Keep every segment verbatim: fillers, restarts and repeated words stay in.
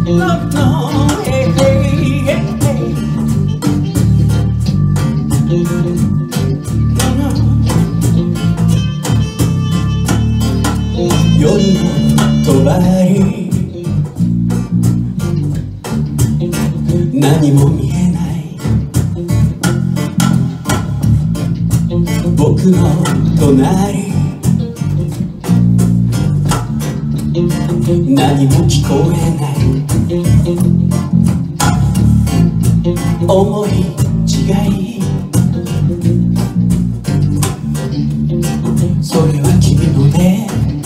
夜の帳何も見えない僕の隣何も聞こえない思い違いそれは君のね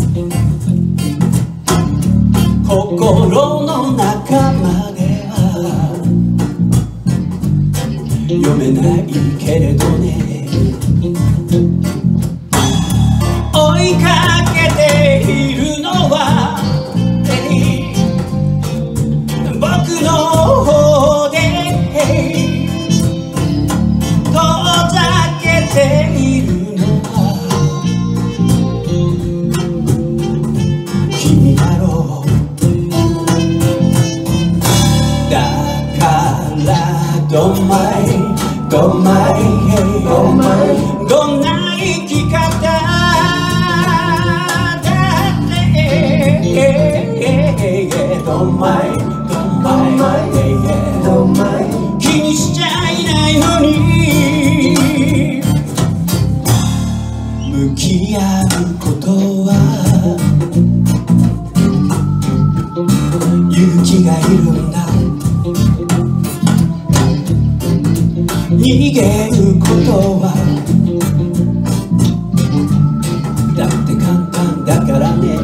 心の中までは読めないけれどね追いかけているのは僕の方で遠ざけているのは君だろうだからどんまいどんまいどんな生き方だってどんまいどんまいどんまい気にしちゃいないのに向き合うことは勇気がいるんだ逃げることはだって簡単だからね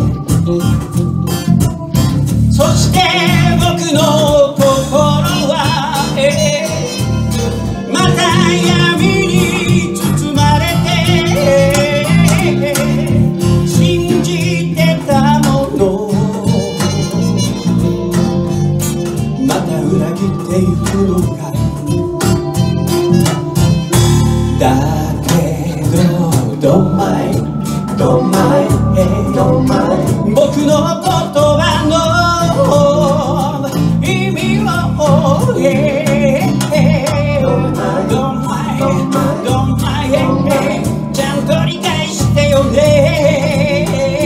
そして僕の心は、えー、また闇に包まれて信じてたものまた裏切ってゆくのかだけどどんまいどんまいどんまい僕の言葉の意味をどんまいどんまいちゃんと理解してよね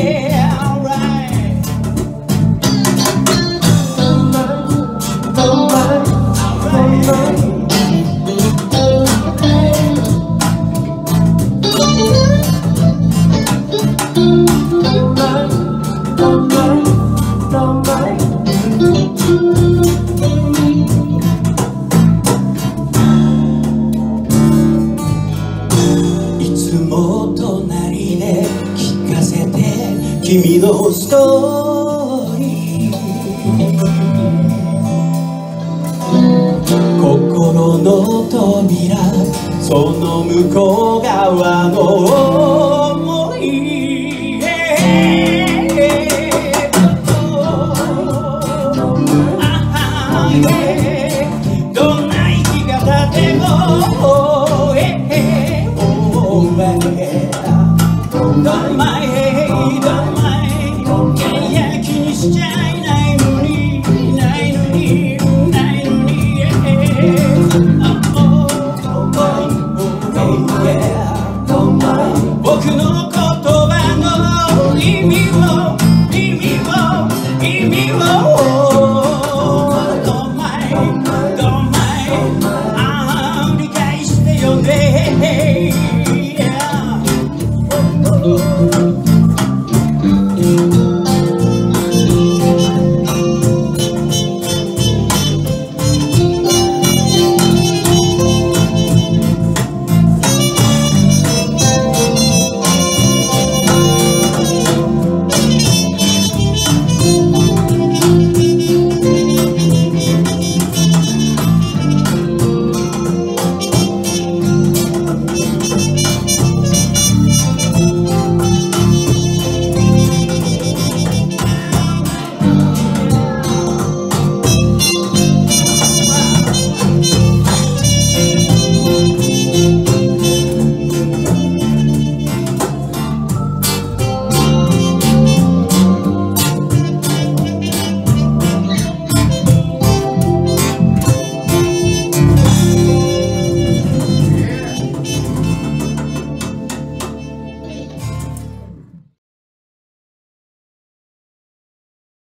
隣で聞かせて君のストーリー心の扉その向こう側の